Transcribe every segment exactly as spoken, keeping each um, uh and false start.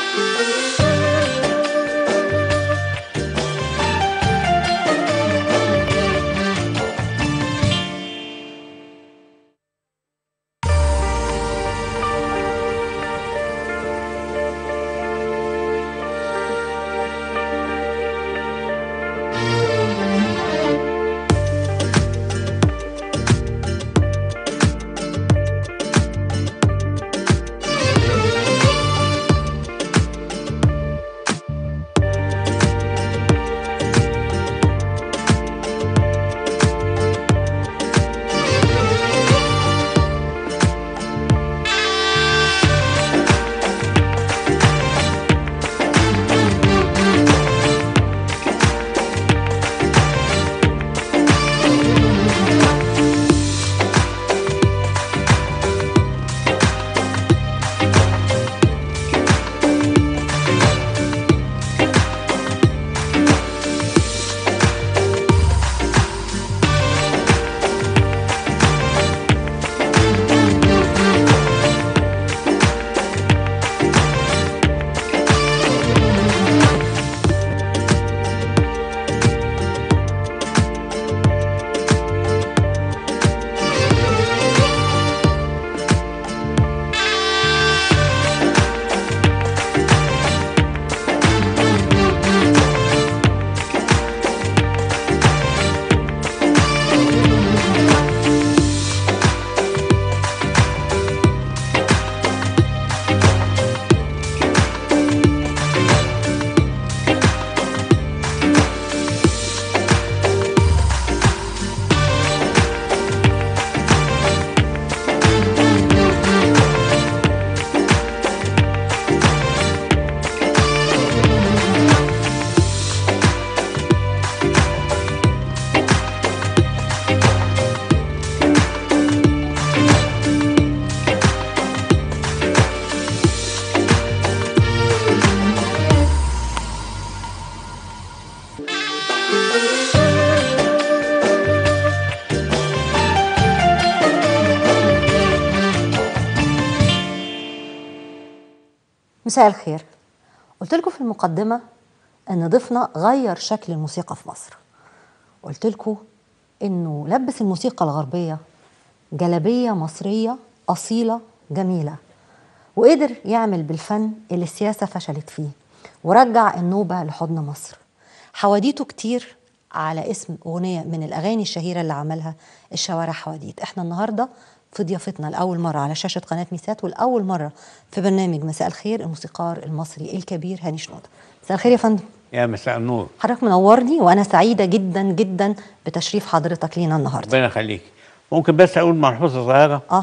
مساء الخير. قلت لكم في المقدمة ان ضيفنا غير شكل الموسيقى في مصر. قلت لكم انه لبس الموسيقى الغربية جلابية مصرية أصيلة جميلة، وقدر يعمل بالفن اللي السياسة فشلت فيه، ورجع النوبة لحضن مصر. حواديته كتير على اسم أغنية من الأغاني الشهيرة اللي عملها، الشوارع حواديت. احنا النهاردة في ضيافتنا لأول مرة على شاشة قناة ميسات، والأول مرة في برنامج مساء الخير الموسيقار المصري الكبير هاني شنودة. مساء الخير يا فندم. يا مساء النور. حضرتك منورني وأنا سعيدة جدا جدا بتشريف حضرتك لينا النهاردة. ربنا يخليك. ممكن بس أقول ملحوظة صغيرة؟ آه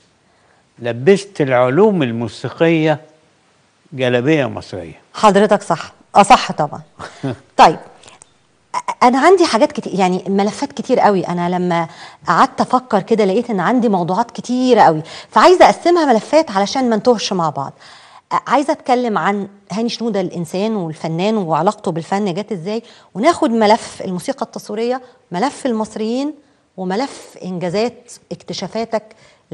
لبست العلوم الموسيقية جلابية مصرية. حضرتك صح. اه صح طبعا. طيب انا عندي حاجات كتير، يعني ملفات كتير قوي. انا لما قعدت افكر كده لقيت ان عندي موضوعات كتيره قوي، فعايزه اقسمها ملفات علشان ما نتوهش مع بعض. عايزه اتكلم عن هاني شنودة الانسان والفنان وعلاقته بالفن جت ازاي، وناخد ملف الموسيقى التصويريه، ملف المصريين، وملف انجازات اكتشافاتك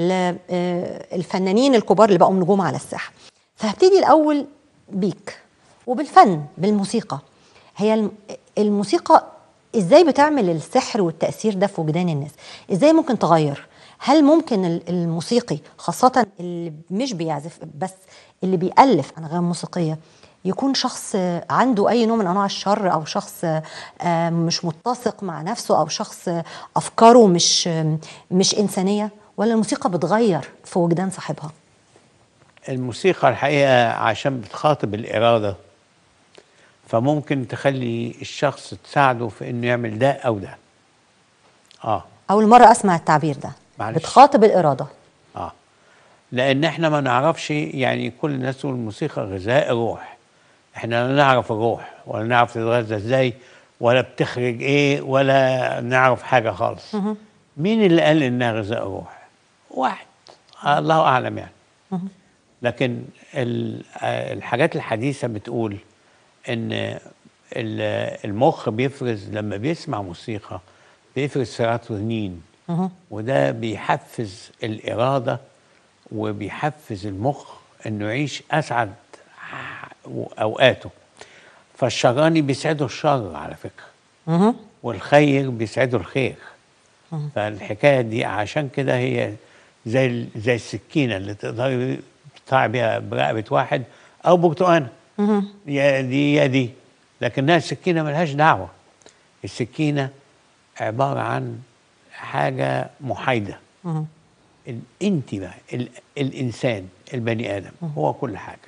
للفنانين الكبار اللي بقوا نجوم على الساحه. فهبتدي الاول بيك وبالفن، بالموسيقى. هي الموسيقى ازاي بتعمل السحر والتأثير ده في وجدان الناس؟ ازاي ممكن تغير؟ هل ممكن الموسيقي خاصة اللي مش بيعزف بس، اللي بيألف أنغام موسيقية، يكون شخص عنده أي نوع من أنواع الشر، أو شخص مش متسق مع نفسه، أو شخص أفكاره مش مش إنسانية؟ ولا الموسيقى بتغير في وجدان صاحبها؟ الموسيقى الحقيقة عشان بتخاطب الإرادة، فممكن تخلي الشخص تساعده في انه يعمل ده او ده. اه اول مره اسمع التعبير ده. معلش. بتخاطب الاراده. اه لان احنا ما نعرفش، يعني كل الناس تقول الموسيقى غذاء الروح. احنا لا نعرف الروح، ولا نعرف تتغذى ازاي، ولا بتخرج ايه، ولا نعرف حاجه خالص. م- مين اللي قال انها غذاء الروح؟ واحد، آه الله اعلم يعني. م- لكن الحاجات الحديثه بتقول ان المخ بيفرز لما بيسمع موسيقى، بيفرز سيروتونين، وده بيحفز الإرادة وبيحفز المخ انه يعيش اسعد واوقاته. فالشراني بيسعده الشر على فكره، مهم. والخير بيسعده الخير. فالحكايه دي عشان كده هي زي ال- زي السكينه اللي تقدري تقطعي بيها برقبه واحد، او برتقانه، مهم. يا دي يا دي. لكنها السكينه ملهاش دعوه. السكينه عباره عن حاجه محايده. مهم. ال- انت بقى ال- الانسان البني ادم هو كل حاجه.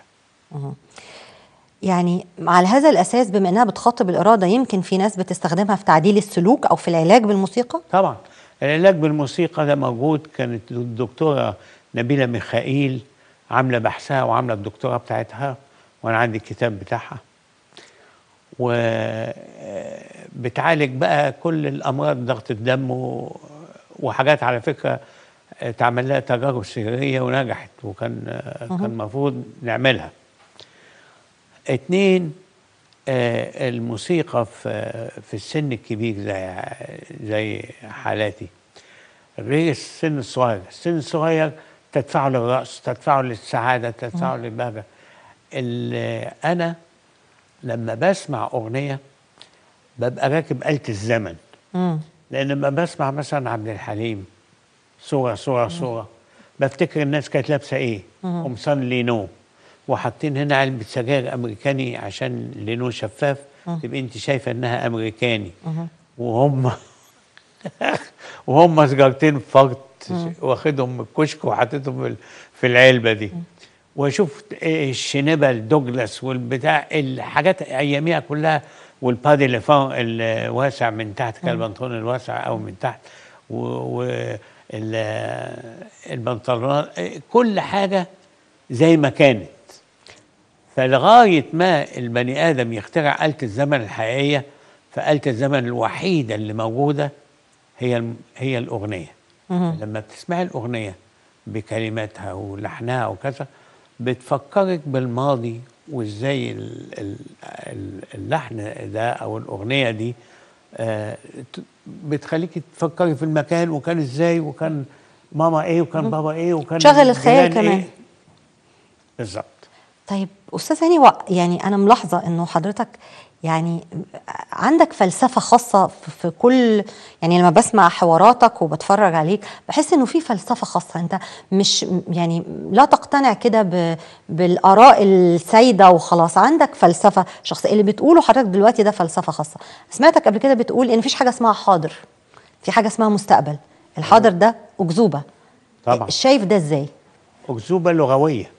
يعني على هذا الأساس بما أنها بتخاطب الإرادة، يمكن في ناس بتستخدمها في تعديل السلوك أو في العلاج بالموسيقى؟ طبعا العلاج بالموسيقى ده موجود. كانت الدكتوره نبيله ميخائيل عامله بحثها وعامله الدكتوراه بتاعتها، وانا عندي الكتاب بتاعها. وبتعالج بقى كل الامراض، ضغط الدم و- وحاجات على فكره اتعمل لها تجارب سريريه ونجحت، وكان كان المفروض نعملها. اتنين، آه، الموسيقى في في السن الكبير زي زي حالاتي غير السن الصغير. السن الصغير تدفعه للرقص، تدفعه للسعاده، تدفعه للبهجه. ال- انا لما بسمع اغنيه ببقى راكب آلة الزمن. مم. لان لما بسمع مثلا عبد الحليم صوره صوره صوره، بفتكر الناس كانت لابسه ايه، قمصان لينو، وحاطين هنا علبه سجاير امريكاني عشان لينو شفاف تبقى انت شايفه انها امريكاني، وهم وهم سجارتين فرط واخدهم من الكشك وحاططهم في في العلبه دي. واشوف إيه الشنبه الدوجلاس والبتاع الحاجات اياميها كلها، والبادي اللي فوق الواسع من تحت كان البنطلون الواسع او من تحت، والبنطلونات كل حاجه زي ما كانت. فلغايه ما البني ادم يخترع آلة الزمن الحقيقيه، فآلة الزمن الوحيده اللي موجوده هي الم- هي الاغنيه. لما بتسمعي الاغنيه بكلماتها ولحنها وكذا بتفكرك بالماضي، وازاي ال- ال- ال- اللحن ده او الاغنيه دي آه، ت- بتخليكي تفكري في المكان، وكان ازاي، وكان ماما ايه، وكان بابا ايه، وكان شغل الخيال جيران كمان. ايه. بالظبط. طيب أستاذ هاني، و- يعني أنا ملاحظة إنه حضرتك يعني عندك فلسفة خاصة في في كل، يعني لما بسمع حواراتك وبتفرج عليك بحس إنه في فلسفة خاصة. أنت مش يعني لا تقتنع كده ب- بالآراء السائدة وخلاص، عندك فلسفة شخصية. اللي بتقوله حضرتك دلوقتي ده فلسفة خاصة. سمعتك قبل كده بتقول إن مفيش حاجة اسمها حاضر، في حاجة اسمها مستقبل. الحاضر ده أكذوبة. طبعا شايف ده إزاي؟ أكذوبة لغوية.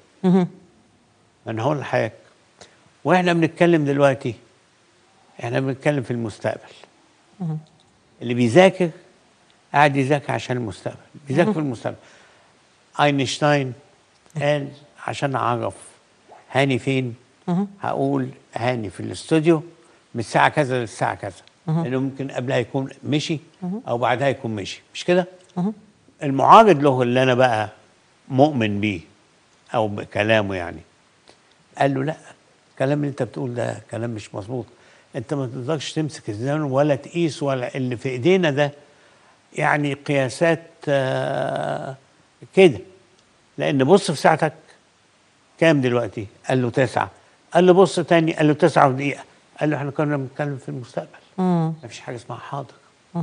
أنا هقول لحضرتك، وإحنا بنتكلم دلوقتي إحنا بنتكلم في المستقبل. اللي بيذاكر قاعد يذاكر عشان المستقبل، بيذاكر في المستقبل. أينشتاين قال عشان أعرف هاني فين هقول هاني في الاستوديو من الساعة كذا للساعة كذا، لأنه ممكن قبلها يكون مشي أو بعدها يكون مشي، مش كده؟ المعارض له اللي أنا بقى مؤمن بيه أو بكلامه يعني قال له لا، الكلام اللي انت بتقول ده كلام مش مظبوط. انت ما تقدرش تمسك الزمن ولا تقيس، ولا اللي في ايدينا ده يعني قياسات آه كده. لان بص في ساعتك كام دلوقتي؟ قال له تسعة. قال له بص تاني، قال له تسعة ودقيقة. قال له احنا كنا بنتكلم في المستقبل. ما فيش حاجة اسمها حاضر.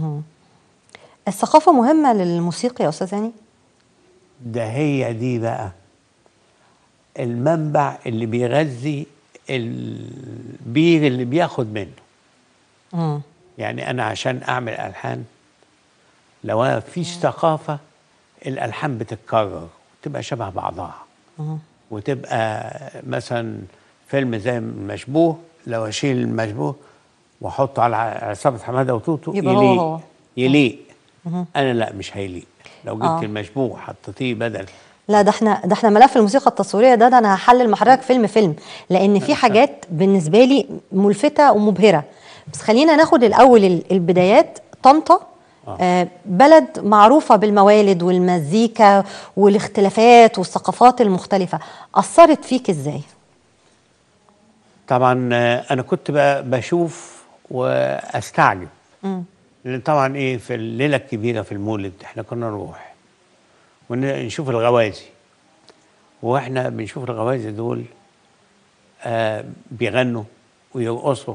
الثقافة مهمة للموسيقى يا أستاذ هاني؟ ده هي دي بقى المنبع اللي بيغذي البير اللي بياخد منه. مم. يعني أنا عشان أعمل ألحان لو ما فيش ثقافة الألحان بتتكرر وتبقى شبه بعضها. وتبقى مثلا فيلم زي مشبوه، لو أشيل المشبوه وأحطه على عصابة حمادة وتوتو يبقى هو يليق هو. يليق. أنا لا، مش هيليق. لو جبت آه. المشبوه وحطيتيه بدل لا، ده احنا ده احنا ملف الموسيقى التصويريه ده ده انا هحلل مع حضرتك فيلم فيلم، لان في حاجات بالنسبه لي ملفته ومبهره. بس خلينا ناخد الاول ال- البدايات. طنطا آه بلد معروفه بالموالد والمزيكا والاختلافات والثقافات المختلفه، اثرت فيك ازاي؟ طبعا آه، انا كنت ب- بشوف واستعجب. مم. لان طبعا ايه، في الليله الكبيره في المولد احنا كنا نروح ونشوف الغوازي. واحنا بنشوف الغوازي دول آه بيغنوا ويرقصوا،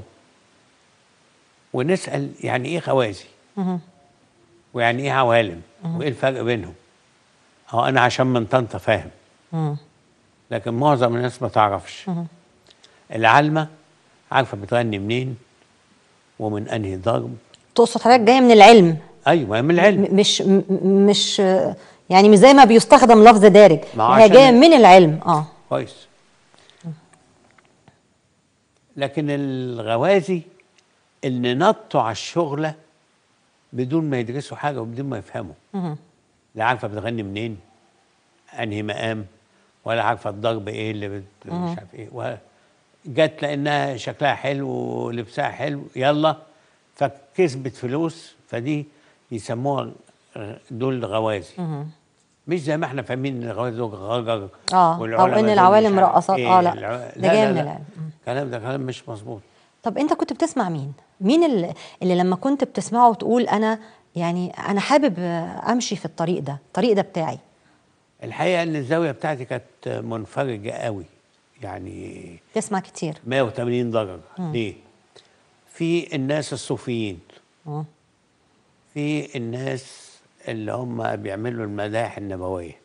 ونسال يعني ايه خوازي ويعني ايه عوالم وايه الفرق بينهم. هو انا عشان من طنطا فاهم، لكن معظم الناس ما تعرفش. العالمه عارفه بتغني منين ومن انهي ضرب. تقصد حضرتك جايه من العلم؟ ايوه من العلم، م- مش م- مش يعني مش زي ما بيستخدم لفظ دارج، ما هو هي عشان جايه من العلم. اه كويس. لكن الغوازي اللي نطوا على الشغله بدون ما يدرسوا حاجه وبدون ما يفهموا، لا عارفه بتغني منين انهي مقام، ولا عارفه الضرب ايه اللي بت... مش عارف ايه، و... جت لانها شكلها حلو ولبسها حلو يلا فكسبت فلوس، فدي يسموها دول غوازي. مش زي ما احنا فاهمين ان الغوازي دول غجر اه او والعلماء ان دول مش العوالم عارف رقصات. ايه اه لا الع... ده لا جاي لا من لا العلم. مم. الكلام ده كلام مش مظبوط. طب انت كنت بتسمع مين؟ مين اللي, اللي لما كنت بتسمعه وتقول انا يعني انا حابب امشي في الطريق ده، الطريق ده بتاعي؟ الحقيقه ان الزاويه بتاعتي كانت منفرجه قوي، يعني تسمع كتير. مية وتمانين درجه. ليه؟ في الناس الصوفيين، مم. في الناس اللي هم بيعملوا المداح النبويه،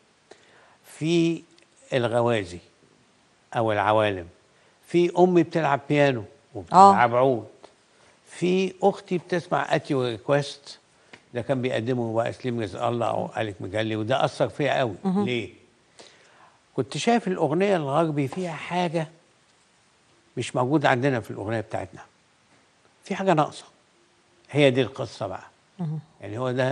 في الغوازي او العوالم، في امي بتلعب بيانو وبتلعب عود، في اختي بتسمع اتيو ريكويست، ده كان بيقدمه بقى سليم رزق الله او اليك مجلي، وده اثر فيا قوي. ليه؟ كنت شايف الاغنيه الغربي فيها حاجه مش موجوده عندنا في الاغنيه بتاعتنا، في حاجه ناقصه. هي دي القصه بقى. يعني هو ده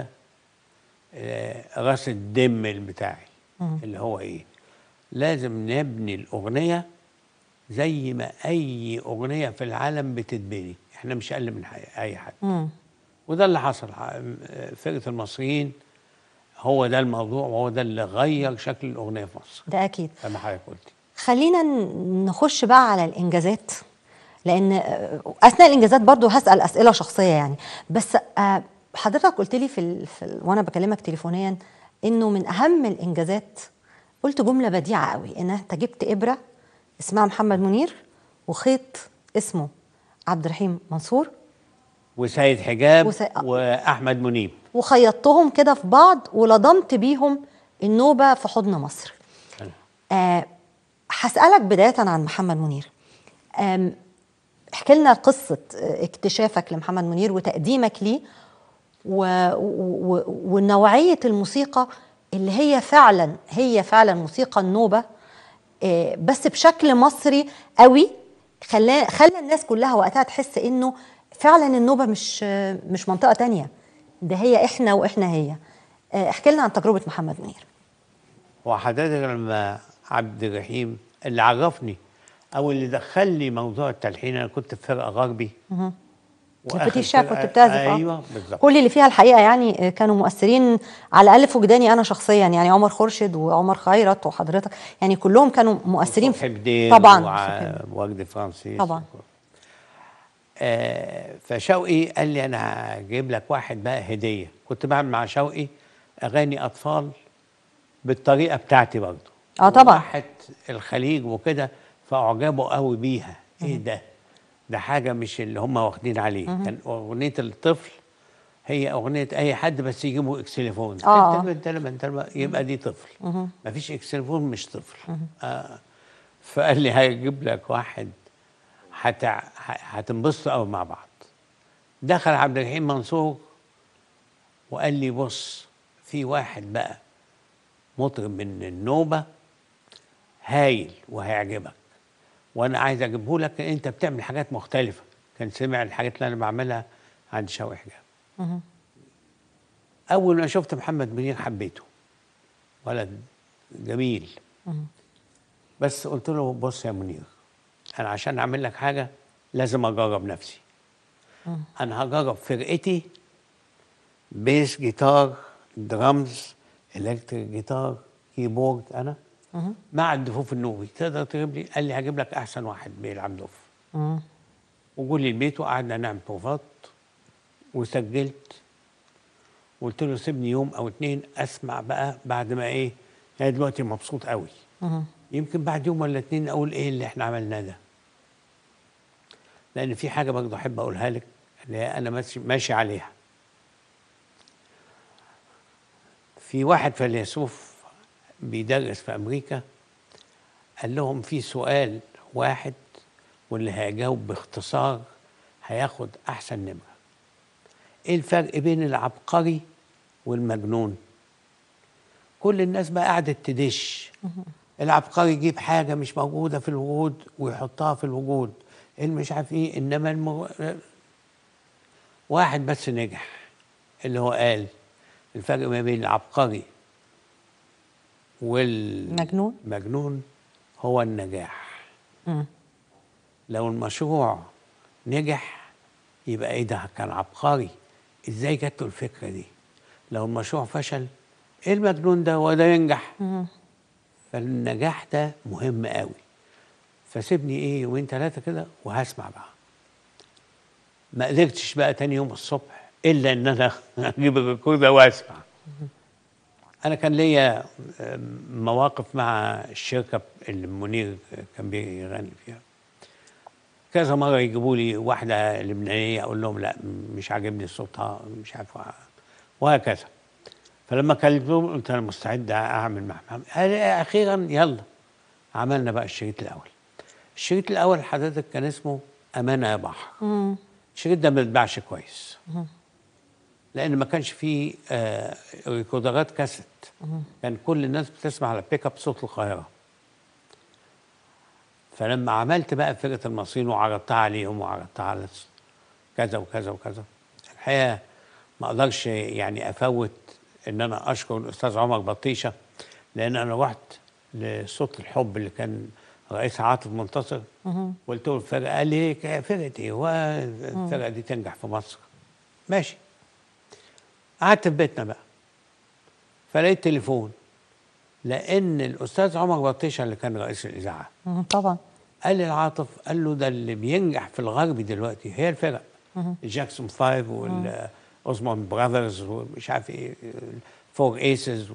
آه راس الدم بتاعي، اللي هو ايه؟ لازم نبني الاغنيه زي ما اي اغنيه في العالم بتتبني، احنا مش اقل من اي حد. مم. وده اللي حصل. فرقه المصريين هو ده الموضوع، وهو ده اللي غير شكل الاغنيه في مصر. ده اكيد. زي ما حضرتك قلتي. خلينا نخش بقى على الانجازات، لان اثناء الانجازات برضو هسال اسئله شخصيه يعني. بس حضرتك قلت لي في, ال... في ال... وانا بكلمك تليفونيا انه من اهم الانجازات، قلت جمله بديعه قوي، ان انت جبت ابره اسمها محمد منير وخيط اسمه عبد الرحيم منصور وسيد حجاب وسي... واحمد منيب، وخيطتهم كده في بعض ولضمت بيهم النوبه في حضن مصر. آه هسالك بدايه عن محمد منير. احكي لنا قصه اكتشافك لمحمد منير وتقديمك ليه و... و... ونوعيه الموسيقى اللي هي فعلا هي فعلا موسيقى النوبه، آه بس بشكل مصري قوي، خلى خلى الناس كلها وقتها تحس انه فعلا النوبه مش مش منطقه تانية، ده هي احنا واحنا هي. آه احكي لنا عن تجربه محمد منير. وحضرتك لما عبد الرحيم اللي عرفني او اللي دخل لي موضوع التلحين، انا كنت في فرقه غربي البتي الشعب كنت بتعزف. ايوه بالظبط. كل اللي فيها الحقيقه يعني كانوا مؤثرين على الاقل في وجداني انا شخصيا، يعني عمر خورشيد وعمر خيرت وحضرتك، يعني كلهم كانوا مؤثرين في طبعا ووجد فرانسيس طبعا. آه فشوقي قال لي انا هجيب لك واحد بقى هديه. كنت بعمل مع شوقي اغاني اطفال بالطريقه بتاعتي برضه. اه طبعا. راحت الخليج وكده فاعجبوا قوي بيها. ايه ده؟ ده حاجه مش اللي هم واخدين عليه. كان اغنيه الطفل هي اغنيه اي حد بس يجيبوا اكسليفون. اه انت لما انت يبقى دي طفل. مفيش اكسليفون مش طفل. آه فقال لي هجيب لك واحد هتع... هتنبسطوا قوي مع بعض. دخل عبد الرحيم منصور وقال لي بص في واحد بقى مطرب من النوبه هايل وهيعجبك، وانا عايز اجيبه لك، انت بتعمل حاجات مختلفه. كان سمع الحاجات اللي انا بعملها عند شوقي حجاب. اول ما شفت محمد منير حبيته، ولد جميل. بس قلت له بص يا منير، انا عشان اعمل لك حاجه لازم اجرب نفسي. انا هجرب فرقتي بيس جيتار درامز الكتريك جيتار كيبورد انا مع الدفوف النوبي. تقدر تجيب لي؟ قال لي هجيب لك احسن واحد بيلعب دف. وجول لي البيت وقعدنا نعمل بروفات وسجلت. وقلت له سيبني يوم او اتنين اسمع بقى بعد ما ايه، انا دلوقتي مبسوط قوي. يمكن بعد يوم ولا اتنين اقول ايه اللي احنا عملناه ده. لان في حاجه برضه احب اقولها لك، اللي هي انا ماشي ماشي عليها. في واحد فيلسوف بيدرس في امريكا قال لهم في سؤال واحد واللي هيجاوب باختصار هياخد احسن نمره. ايه الفرق بين العبقري والمجنون؟ كل الناس بقى قعدت تدش. العبقري يجيب حاجه مش موجوده في الوجود ويحطها في الوجود، اللي مش عارف ايه. انما المو... واحد بس نجح، اللي هو قال الفرق ما بين العبقري مجنون والمجنون هو النجاح. مم. لو المشروع نجح يبقى ايه ده، كان عبقري، ازاي جات له الفكره دي؟ لو المشروع فشل، ايه المجنون ده وده ينجح؟ مم. فالنجاح ده مهم قوي. فسيبني ايه يومين ثلاثه كده وهسمع بقى. ما قدرتش بقى تاني يوم الصبح الا ان انا اجيب الريكوردر واسمع. انا كان ليا مواقف مع الشركه اللي منير كان بيغني فيها. كذا مره يجيبوا لي واحده لبنانيه اقول لهم لا مش عاجبني صوتها مش عارف، وهكذا. فلما كلمتهم قلت انا مستعد اعمل مع محمد. اخيرا يلا عملنا بقى الشريط الاول. الشريط الاول حضرتك كان اسمه امانه يا بحر. مم. الشريط ده ما اتباعش كويس لان ما كانش فيه آه ريكوردرات كاسيت. كان كل الناس بتسمع على بيك اب صوت القاهره. فلما عملت بقى فرقه المصريين وعرضتها عليهم وعرضتها على كذا وكذا وكذا، الحقيقه ما اقدرش يعني افوت ان انا اشكر الاستاذ عمر بطيشه، لان انا رحت لصوت الحب اللي كان رئيس عاطف منتصر قلت له الفرقه، قال لي فرقه ايه؟ هو الفرقه دي تنجح في مصر؟ ماشي. قعدت في بيتنا بقى فلقيت تليفون، لان الاستاذ عمر بطيشه اللي كان رئيس الاذاعه مم. طبعا قال لي العاطف، قال له ده اللي بينجح في الغرب دلوقتي هي الفرق الجاكسون فايف والاوزمون براذرز ومش عارف ايه فور ايسز.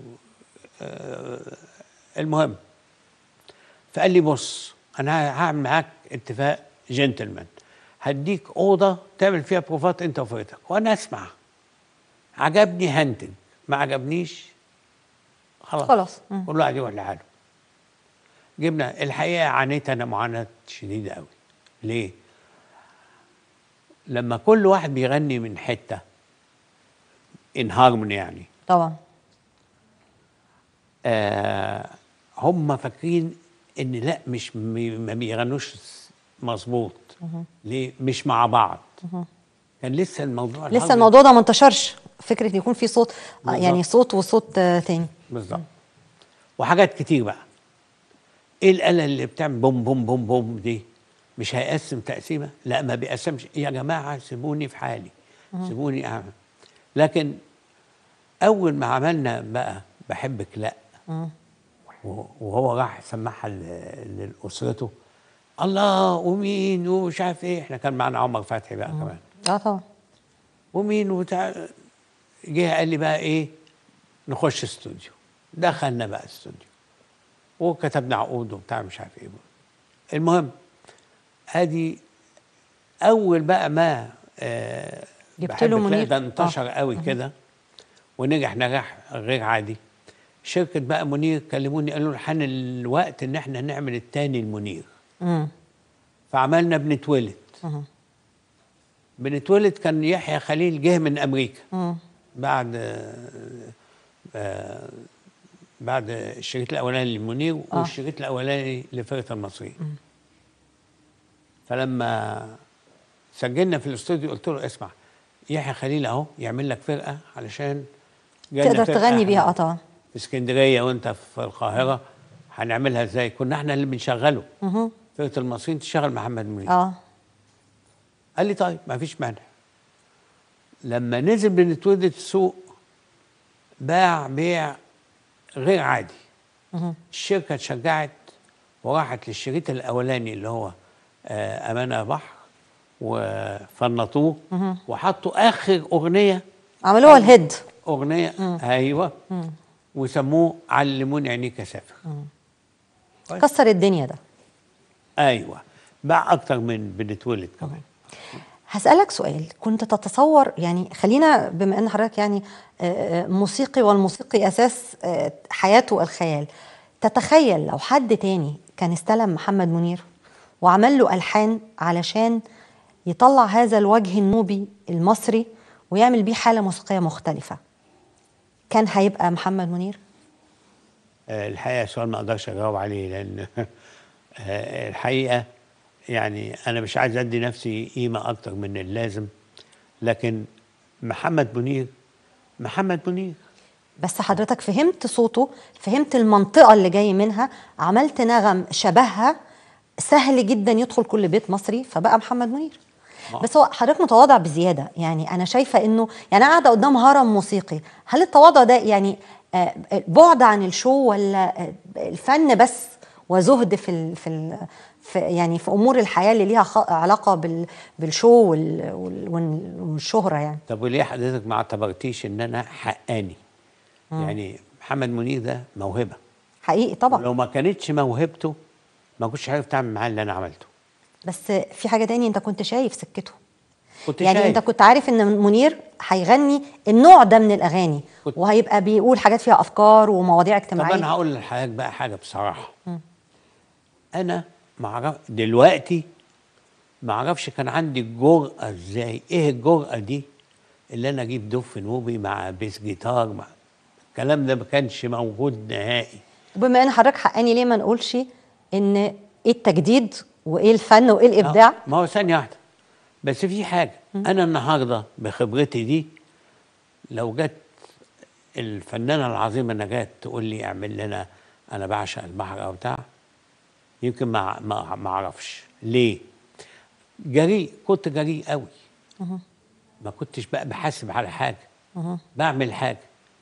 المهم فقال لي بص انا هعمل معاك اتفاق جنتلمان، هديك اوضه تعمل فيها بروفات انت وفرقتك وانا اسمع، عجبني هنتج، ما عجبنيش خلاص خلاص. كل واحد يروح لحاله. جبنا. الحقيقه عانيت انا معاناه شديده قوي. ليه؟ لما كل واحد بيغني من حته ان هارموني يعني طبعا آه هم فاكرين ان لا مش ما بيغنوش مظبوط. ليه؟ مش مع بعض. كان لسه الموضوع لسه الموضوع ده ما انتشرش، فكره يكون في صوت بالزبط. يعني صوت وصوت تاني بالظبط. وحاجات كتير بقى. ايه الاله اللي بتعمل بوم بوم بوم بوم دي؟ مش هيقسم تقسيمه؟ لا ما بيقسمش. يا جماعه سيبوني في حالي، سيبوني اعمل. لكن اول ما عملنا بقى بحبك لا وهو راح سمعها لاسرته، الله ومين ومش عارف ايه. احنا كان معنا عمر فتحي بقى كمان. اه طبعا. ومين وتع... جه قال لي بقى ايه نخش استوديو. دخلنا بقى استوديو وكتبنا عقود وبتاع مش عارف ايه. المهم ادي اول بقى ما آه جبت له منير ده انتشر آه. قوي كده ونجح نجاح غير عادي. شركه بقى منير كلموني قالوا حان الوقت ان احنا نعمل التاني المنير. امم فعملنا بنتولد. بنتولد كان يحيى خليل جه من امريكا مم. بعد آه آه بعد الشريط الاولاني لمنير آه. والشريط الاولاني لفرقه المصريين. مم. فلما سجلنا في الاستوديو قلت له اسمع يحيى خليل اهو يعمل لك فرقه علشان تقدر تغني بيها. اه طبعا. في اسكندريه وانت في القاهره هنعملها ازاي؟ كنا احنا اللي بنشغله. اها. فرقه المصريين تشغل محمد منير. اه. قال لي طيب ما فيش مانع. لما نزل بنتولد السوق باع بيع غير عادي. اها. الشركه اتشجعت وراحت للشريط الاولاني اللي هو آه امانه يا بحر وفنطوه وحطوا اخر اغنيه عملوها الهيد اغنيه مم. ايوه مم. وسموه علموني عينيك اسافر. كسر الدنيا ده. ايوه باع اكتر من بنتولد كمان. هسألك سؤال، كنت تتصور يعني، خلينا بما ان حضرتك يعني آه، آه، موسيقي، والموسيقي اساس آه، حياته الخيال، تتخيل لو حد تاني كان استلم محمد منير وعمل له ألحان علشان يطلع هذا الوجه النوبي المصري ويعمل بيه حالة موسيقية مختلفة، كان هيبقى محمد منير؟ آه، الحقيقه سؤال ما اقدرش اجاوب عليه، لان آه، الحقيقه يعني انا مش عايز ادي نفسي قيمه اكتر من اللازم، لكن محمد منير محمد منير. بس حضرتك فهمت صوته، فهمت المنطقة اللي جاي منها، عملت نغم شبهها، سهل جدا يدخل كل بيت مصري، فبقى محمد منير. بس هو حضرتك متواضع بزيادة، يعني أنا شايفة إنه يعني قاعدة قدام هرم موسيقي، هل التواضع ده يعني آه، بعد عن الشو، ولا آه، الفن بس وزهد في ال في ال في يعني في أمور الحياة اللي ليها خ- علاقة بال بالشو وال وال وال- والشهرة يعني؟ طب وليه حضرتك ما اعتبرتيش ان انا حقاني؟ يعني محمد منير ده موهبه، حقيقي طبعا. ولو ما كانتش موهبته ما كنتش عارف تعمل معاه اللي انا عملته. بس في حاجة تاني، انت كنت شايف سكته، كنت يعني انت شايف. كنت عارف ان منير هيغني النوع ده من الاغاني، كنت وهيبقى بيقول حاجات فيها افكار ومواضيع طب اجتماعية. انا هقول لحضرتك بقى حاجه بصراحه. انا ما اعرف دلوقتي، ما اعرفش كان عندي الجرأه ازاي، ايه الجرأه دي اللي انا اجيب دف نوبي مع بيس جيتار، مع الكلام ده ما كانش موجود نهائي. وبما ان حضرتك حقاني، ليه ما نقولش ان ايه التجديد وايه الفن وايه آه، الابداع؟ ما هو ثانيه واحده بس، في حاجه انا النهارده بخبرتي دي، لو جت الفنانه العظيمه نجاة تقول لي اعمل لنا انا بعشق البحر او بتاع، يمكن ما ما ما اعرفش ليه. جريء، كنت جريء قوي، ما كنتش بقى بحاسب على حاجه، بعمل حاجه،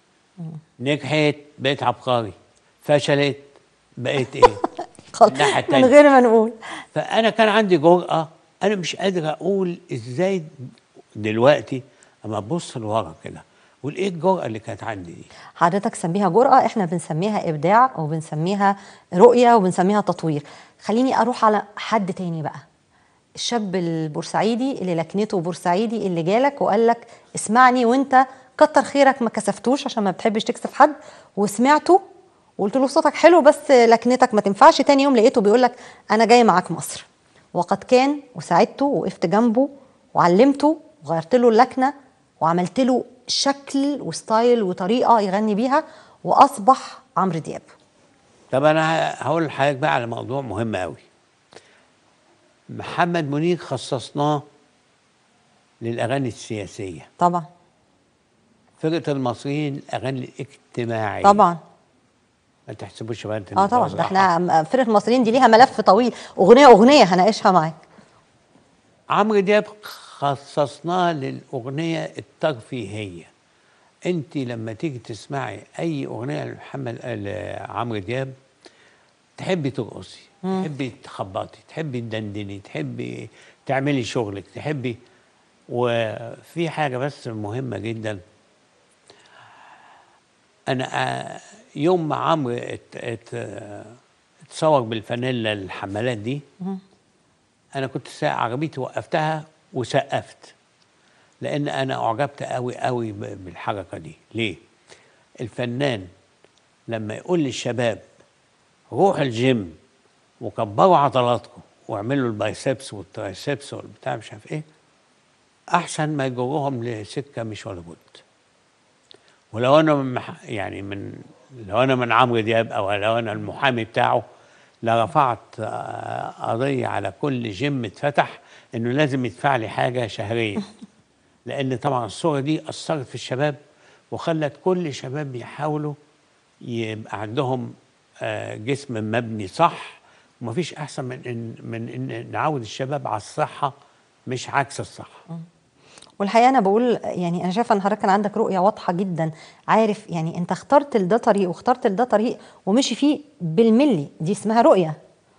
نجحت بقيت عبقري، فشلت بقيت ايه خلاص، الناحيه من التانيه. غير ما نقول. فانا كان عندي جرأه، انا مش قادر اقول ازاي دلوقتي اما ابص لورا كده اقول ايه الجرأه اللي كانت عندي دي. حضرتك سميها جرأة، احنا بنسميها ابداع، وبنسميها رؤية، وبنسميها تطوير. خليني اروح على حد تاني بقى، الشاب البورسعيدي اللي لكنته بورسعيدي، اللي جالك وقال لك اسمعني، وانت كتر خيرك ما كسفتوش عشان ما بتحبش تكسف حد، وسمعته وقلت له صوتك حلو بس لكنتك ما تنفعش. تاني يوم لقيته بيقول لك انا جاي معاك مصر، وقد كان، وساعدته وقفت جنبه وعلمته وغيرت له اللكنه وعملت له شكل وستايل وطريقه يغني بيها، واصبح عمرو دياب. طب انا هقول لحضرتك بقى على موضوع مهم قوي. محمد منير خصصناه للاغاني السياسيه، طبعا فرقه المصريين الاغاني الاجتماعيه. طبعا. ما تحسبوش بقى انت اه ان طبعا، ده ده راحه. احنا فرقه المصريين دي ليها ملف طويل، اغنيه اغنيه هناقشها معاك. عمرو دياب خصصناه للاغنيه الترفيهيه. انت لما تيجي تسمعي اي اغنيه لمحمد لعمرو دياب تحبي ترقصي، تحبي تخبطي، تحبي تدندني، تحبي تعملي شغلك، تحبي. وفي حاجه بس مهمه جدا، انا آه، يوم ما عمرو ات- ات- اتصور بالفانيلا الحمالات دي، انا كنت سايق عربيتي وقفتها وسقفت، لان انا اعجبت قوي قوي ب- بالحركه دي. ليه؟ الفنان لما يقول للشباب روحوا الجيم وكبروا عضلاتكم واعملوا البايسبس والترايسبس والبتاع مش عارف ايه، احسن ما يجروهم لسكه مش ولا بد. ولو انا من مح- يعني من لو انا من عمرو دياب او لو انا المحامي بتاعه لرفعت آه، قضيه على كل جيم اتفتح انه لازم يدفع لي حاجه شهريه، لان طبعا الصوره دي اثرت في الشباب وخلت كل شباب يحاولوا يبقى عندهم آه، جسم مبني صح. ومفيش احسن من ان من ان نعود الشباب على الصحه مش عكس الصحه. والحقيقه انا بقول يعني انا شايفه ان حضرتك كان عندك رؤيه واضحه جدا، عارف يعني انت اخترت لده طريق واخترت لده طريق ومشي فيه بالملي، دي اسمها رؤيه.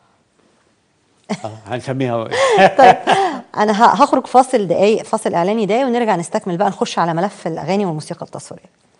اه هنسميها طيب، انا ه- هخرج فاصل دقايق، فاصل اعلاني دقايق، ونرجع نستكمل بقى، نخش على ملف الاغاني والموسيقى التصويريه.